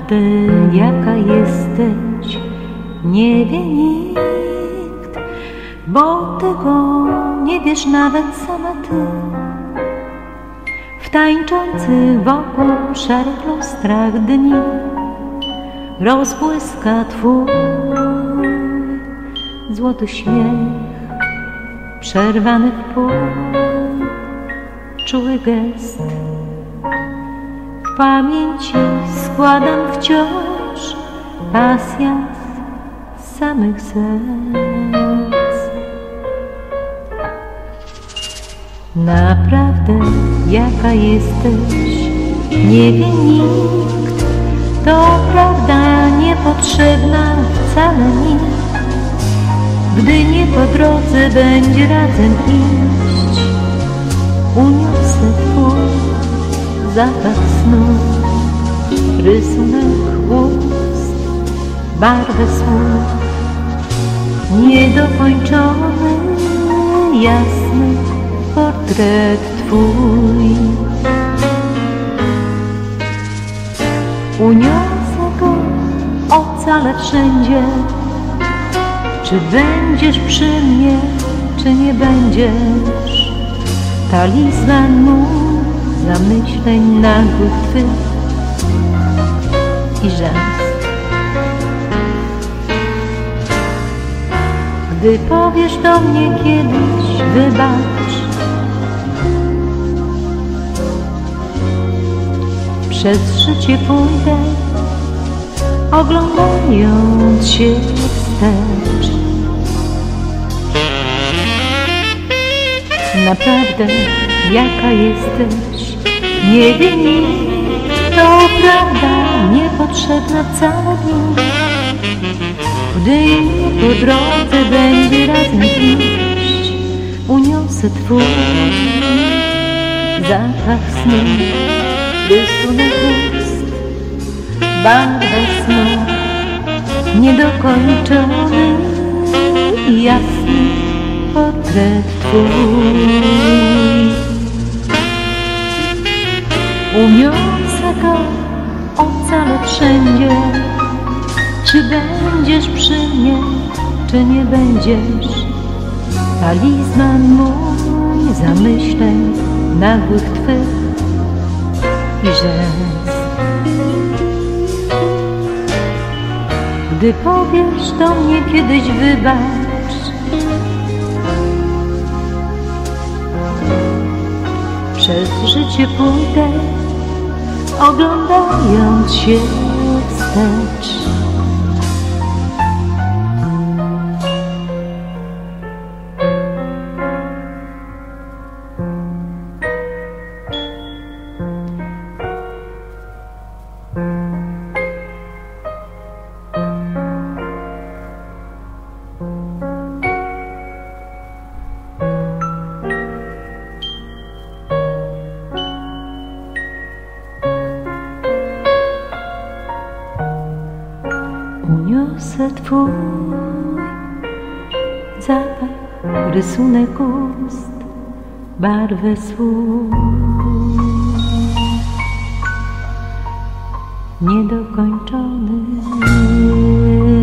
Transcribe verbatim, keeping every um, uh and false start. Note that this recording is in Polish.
Naprawdę jaka jesteś, nie wie nikt, bo tego nie wiesz nawet sama ty. W tańczący wokół szarych lustrach dni rozbłyska twój złoty śmiech, przerwany w pół, czuły gest. W pamięci składam wciąż pasjans samych serc. Naprawdę jaka jesteś, nie wie nikt, to prawda niepotrzebna wcale nikt. Gdy nie po drodze będzie razem iść, uniosę twój zapach snu, rysunek ust, barwę słów, niedokończony, jasny portret twój. Uniosę go ocale wszędzie. Czy będziesz przy mnie, czy nie będziesz? Talizman mój zamyśleń nagłych twych i rzęs. Gdy powiesz do mnie kiedyś wybacz, przez życie pójdę, oglądając się wstecz. Naprawdę jaka jesteś, nie wie nikt, to prawda niepotrzebna wcale mi. Gdy po drodze będzie razem iść, uniosę twój zapach snu, rysunek ust, barwę snu, niedokończony, jasny portret twój. Uniosę go ocale wszędzie. Czy będziesz przy mnie, czy nie będziesz? Talizman mój zamyśleń nagłych twych i rzęs. Gdy powiesz do mnie kiedyś wybacz, przez życie pójdę, oglądając się wstecz. Uniosę twój zapach, rysunek ust, barwę słów, niedokończony.